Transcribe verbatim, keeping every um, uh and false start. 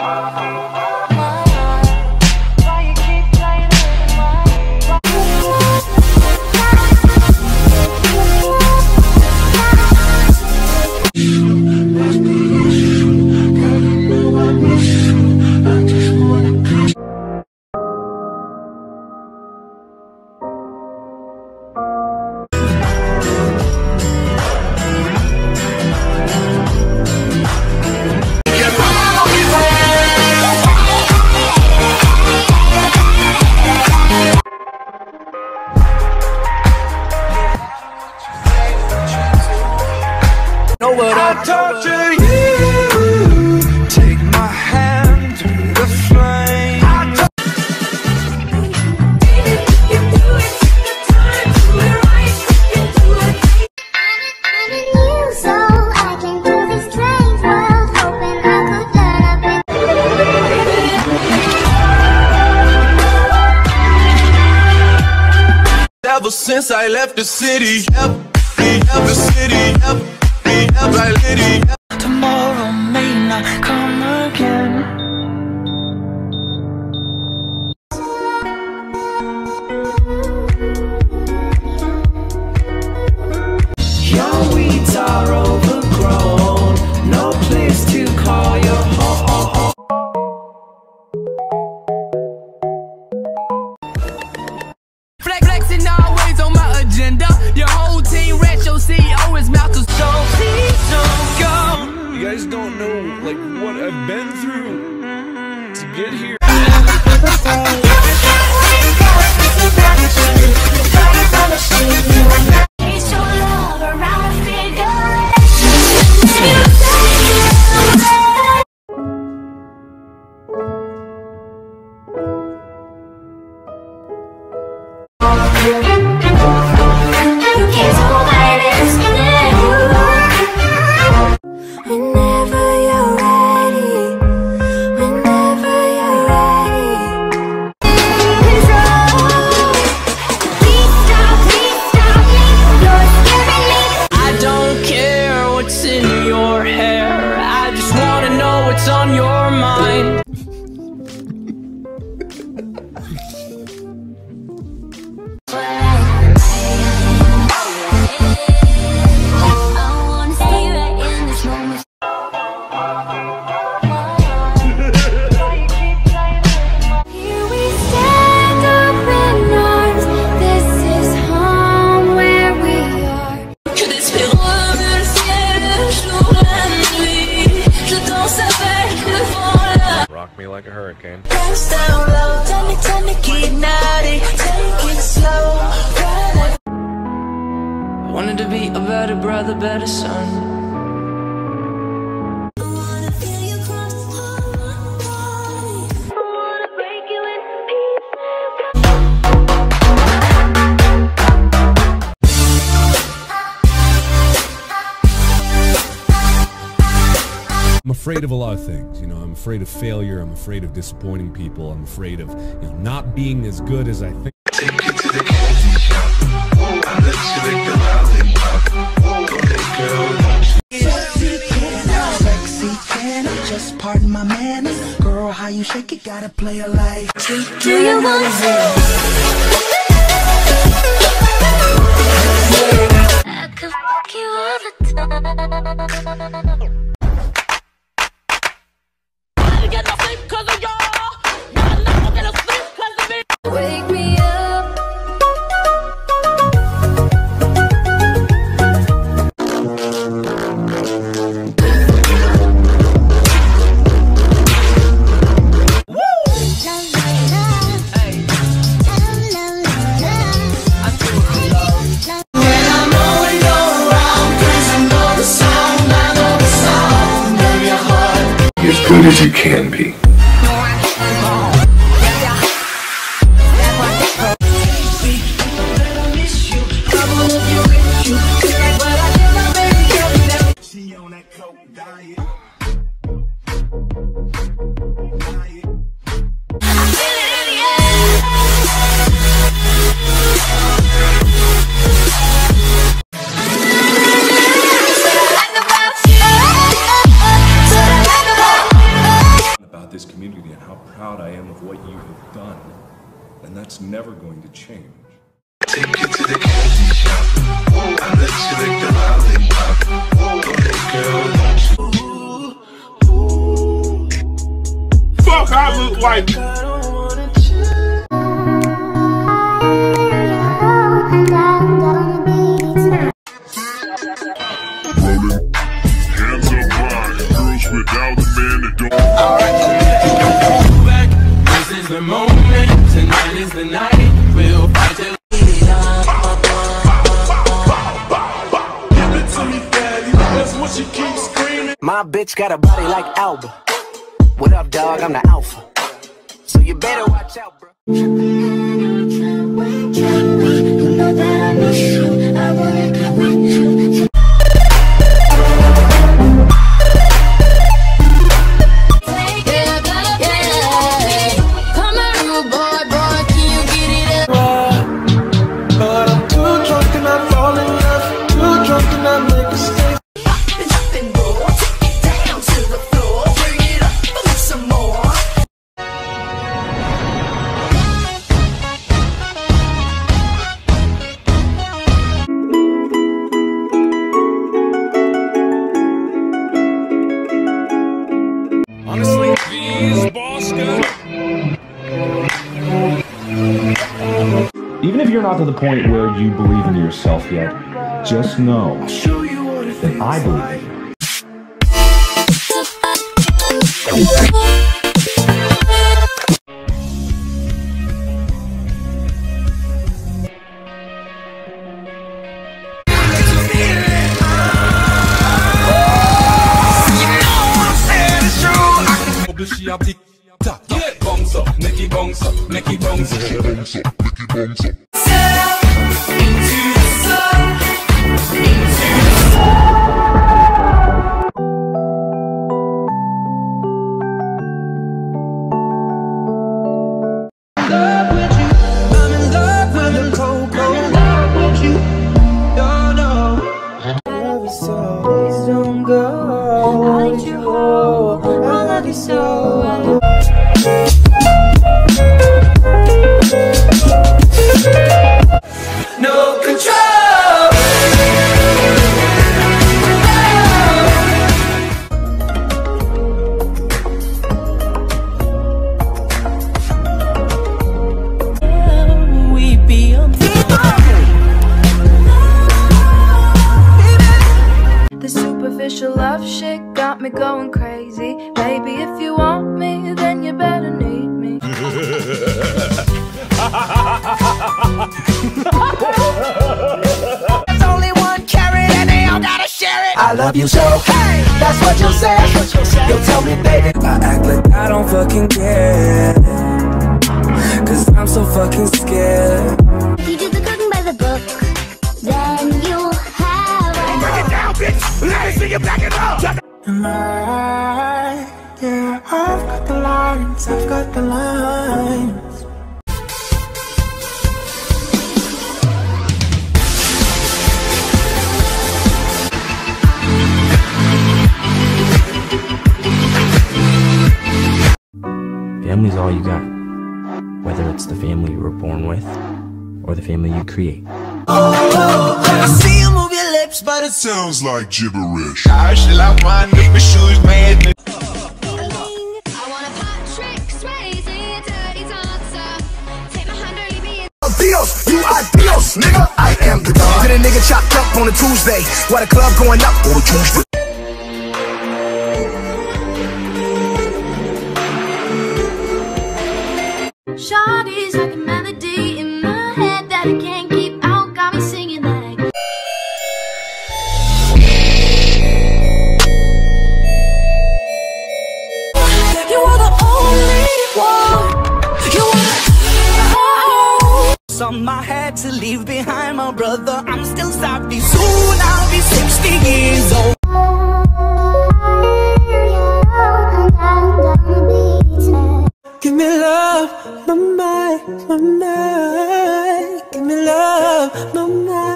I torture you. Take my hand through the flame. You do it, the time to be right. You do it. You so I can do this strange world, hoping I could learn a bit. Ever since I left the city, ever, ever city, ever. Tomorrow may not come again. Your weeds are overgrown, no place to call your home. Flex, flexing always on my agenda. Your whole team rats, your C E O is mouth to so please don't go. You guys don't know like what I've been through to get here. What's on your mind? I wanna stay right in this moment. Here we stand up in arms. This is home where we are. Que d'espérance le ciel, le jour, la nuit. Je danse avec le vent là. Rock me like a hurricane. Dance down low, tell me, tell me, keep naughty. Take it slow, ride. I wanted to be a better brother, better son. I wanna feel you cross all my body. I wanna break you in I'm afraid of a lot of things, you know, I'm afraid of failure, I'm afraid of disappointing people, I'm afraid of, you know, not being as good as I think. Take you to the candy shop. Oh, I let you lick the lollipop. Oh, that girl don't you? Sexy can I, sexy can I, just pardon my manners. Girl, how you shake it, gotta play a like. do you want to I could fuck you all the time. Wake me up. As good as you can be. this community and how proud I am of what you have done. And that's never going to change. Take you to the candy shop. Oh, I let you lick the lollipop. Oh, hey girl, don't you? Fuck, I look like. Hands up high, girls without a man that don't. Back. This is the moment. Tonight is the night. We'll fight till. Give it to me, daddy. That's what she keeps screaming. My bitch got a body like Alba. What up, dog? I'm the alpha. So you better watch out, bro. Honestly, these boss guys. Even if you're not to the point where you believe in yourself yet, just know that I believe in you. Yeah, bounce up, Nicky bounce up, Nicky bounce up, Nicky bounce up, Nicky bounce up. Into the sun, into the love with you. I'm in love with the cold, cold love with you. No, no. Love you so, please don't go. I need you whole. I love you so. No control. We be on The superficial love shit got me going crazy. Baby, if you want me, then you better need me. There's only one carrot and they all gotta share it. I love you so, hey, that's what you'll say. You'll tell me, baby. I act like I don't fucking care, cause I'm so fucking scared. If you do the cooking by the book, then you'll have a Break it down, bitch. Let me see you back it up. Am I right? Yeah, I've got the lines, I've got the lines. Family's all you got, whether it's the family you were born with or the family you create. I see you move your lips, but it's Sounds like gibberish. How shall I wind up with shoes made? I wanna pop tricks, crazy, dirty dancer. Take my hand or leave me in. Dios, you are Dios, nigga. I am the dog. Did a nigga chopped up on a Tuesday? Why the club going up on a Tuesday? Shawty's like a melody in my head that I can't keep out. Got me singing like. you are the only one. You are the Some I had to leave behind, my brother. I'm still sorry. Soon I'll be sixty years old. give me love, my mind, my mind. Give me love, my mind.